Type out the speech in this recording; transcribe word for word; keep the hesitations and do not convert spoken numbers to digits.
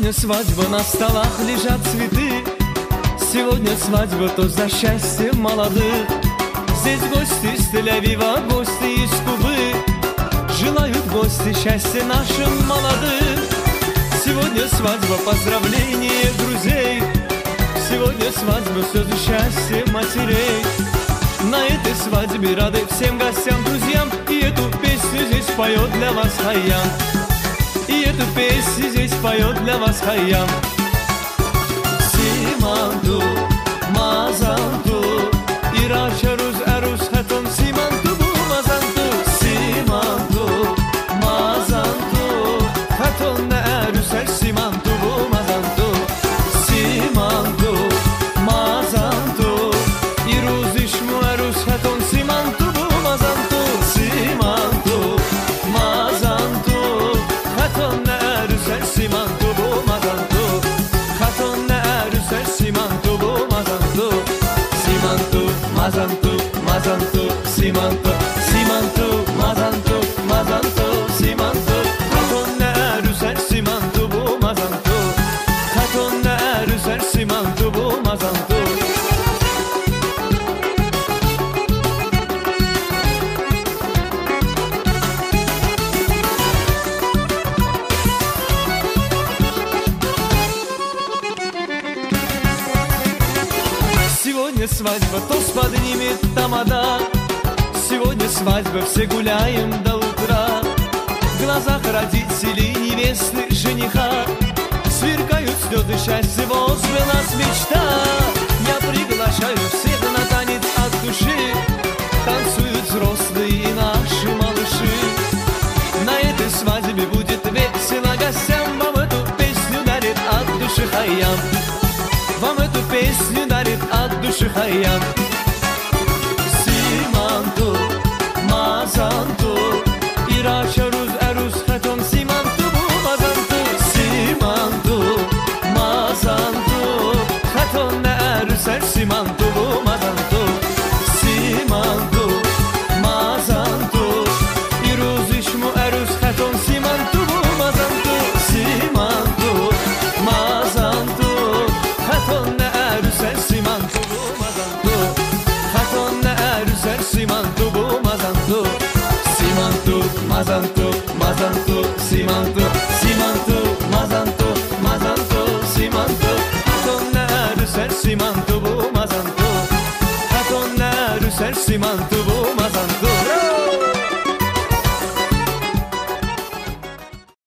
Сегодня свадьба, на столах лежат цветы. Сегодня свадьба, то за счастье молодых. Здесь гости из Тель-Авива, гости из Кубы. Желают гости счастья нашим молодым. Сегодня свадьба, поздравление друзей. Сегодня свадьба, слезы счастья матерей. На этой свадьбе рады всем гостям, друзьям. И эту песню здесь поет для вас Хайям. И эту песню здесь поет для вас Хайям. Симанту, мазанту, ирачарус, арус, хатон, симанту, бу, мазанту. Симанту, мазанту, хатон, арус, ар, симанту, бу, мазанту. Симанту, мазанту, ирус, ишму, арус, хатон, симанту, бу, мазанту. Симанту, мазанту, хатон, арус, ар, симанту, бу, мазанту. Хатон, арус, ар, симанту, бу, мазанту. Симанту, мазанту, мазанту, симанту. Симанту, мазанту, мазанту, симанту. Хатон, арус, ар, симанту, бу, мазанту. Хатон, арус, ар, симанту, бу, мазанту. Сегодня свадьба, тост поднимет тамада. Сегодня свадьба, все гуляем до утра. В глазах родителей, невесты, жениха сверкают слезы счастья, возле нас мечта. Я приглашаю всех на танец от души. Танцуют взрослые и наши малыши. На этой свадьбе будет весело гостям. Вам эту песню дарит от души Хайям. Вам эту песню дарит от души Хайям. Симанту, мазанту, ирачарус, арус, хатон, симанту, бу, мазанту. Симанту, мазанту, хатон, арус, ар, симанту, бу, мазанту. Симанту, мазанту, ирус, ишму, арус, хатон, симанту, бу, мазанту. Симанту, мазанту, хатон, арус, ар, симанту, бу, мазанту. Хатон, арус, ар, симанту, бу, мазанту. Симанту, мазанту, мазанту, симанту. Симанту, мазанту, мазанту, симанту. Хатон, арус, ар, симанту, бу, мазанту. Хатон, арус, ар, симанту, бу, мазанту.